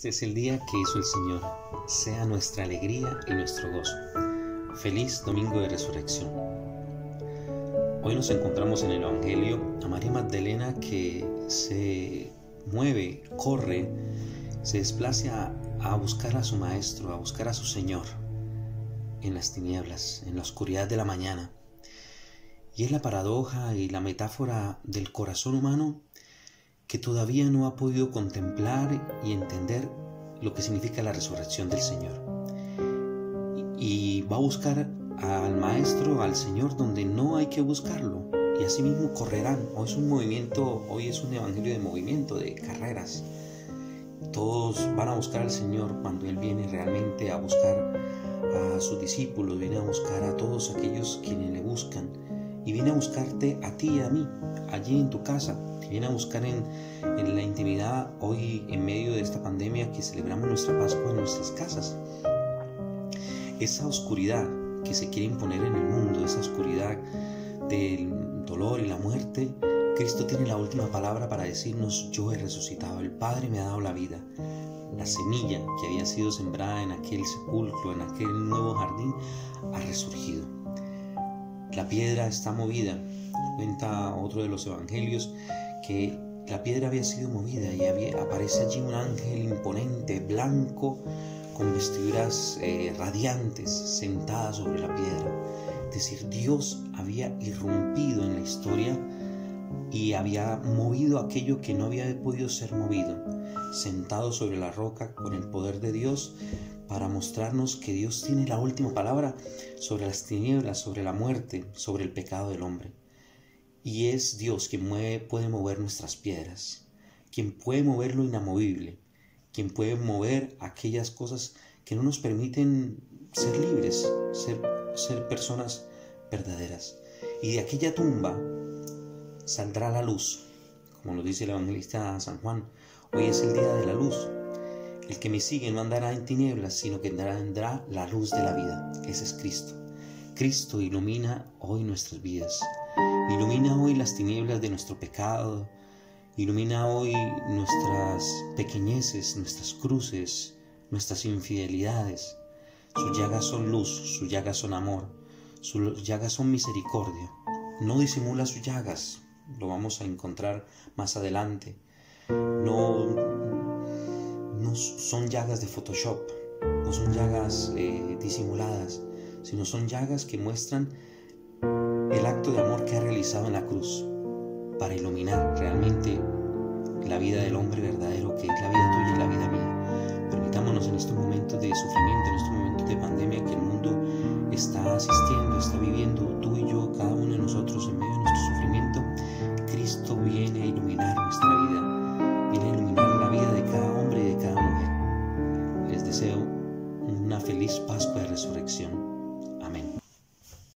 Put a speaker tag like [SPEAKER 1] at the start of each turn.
[SPEAKER 1] Este es el día que hizo el Señor, sea nuestra alegría y nuestro gozo. Feliz Domingo de Resurrección. Hoy nos encontramos en el Evangelio a María Magdalena que se mueve, corre, se desplaza a buscar a su Maestro, a buscar a su Señor en las tinieblas, en la oscuridad de la mañana. Y es la paradoja y la metáfora del corazón humano que todavía no ha podido contemplar y entender lo que significa la resurrección del Señor. Y va a buscar al Maestro, al Señor, donde no hay que buscarlo. Y así mismo correrán. Hoy es un evangelio de movimiento, de carreras. Todos van a buscar al Señor cuando Él viene realmente a buscar a sus discípulos, viene a buscar a todos aquellos quienes le buscan. Y viene a buscarte a ti y a mí, allí en tu casa. Te viene a buscar en la intimidad, hoy en medio de esta pandemia que celebramos nuestra Pascua en nuestras casas. Esa oscuridad que se quiere imponer en el mundo, esa oscuridad del dolor y la muerte, Cristo tiene la última palabra para decirnos: yo he resucitado, el Padre me ha dado la vida. La semilla que había sido sembrada en aquel sepulcro, en aquel nuevo jardín, ha resurgido. La piedra está movida. Cuenta otro de los evangelios que la piedra había sido movida y aparece allí un ángel imponente, blanco, con vestiduras radiantes, sentada sobre la piedra. Es decir, Dios había irrumpido en la historia y había movido aquello que no había podido ser movido, sentado sobre la roca con el poder de Dios, para mostrarnos que Dios tiene la última palabra sobre las tinieblas, sobre la muerte, sobre el pecado del hombre. Y es Dios quien puede mover nuestras piedras, quien puede mover lo inamovible, quien puede mover aquellas cosas que no nos permiten ser libres, ser personas verdaderas. Y de aquella tumba saldrá la luz, como nos dice el evangelista San Juan. Hoy es el día de la luz. El que me sigue no andará en tinieblas, sino que tendrá la luz de la vida. Ese es Cristo. Cristo ilumina hoy nuestras vidas. Ilumina hoy las tinieblas de nuestro pecado. Ilumina hoy nuestras pequeñeces, nuestras cruces, nuestras infidelidades. Sus llagas son luz, sus llagas son amor, sus llagas son misericordia. No disimula sus llagas. Lo vamos a encontrar más adelante. No son llagas de Photoshop, no son llagas disimuladas, sino son llagas que muestran el acto de amor que ha realizado en la cruz para iluminar realmente la vida del hombre verdadero, que es la vida tuya y la vida mía. Permitámonos en estos momentos de sufrimiento, en estos momentos de pandemia que el mundo está asistiendo, está viviendo, tú y yo, cada uno de nosotros, en medio de nuestro sufrimiento, Cristo viene a iluminar nuestra vida, viene a iluminar la vida de cada hombre y de cada mujer. Les deseo una feliz Pascua de Resurrección.